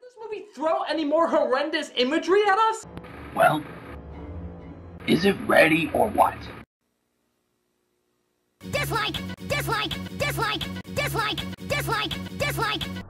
this movie throw any more horrendous imagery at us? Well, is it ready or what? Dislike, dislike, dislike, dislike, dislike, dislike.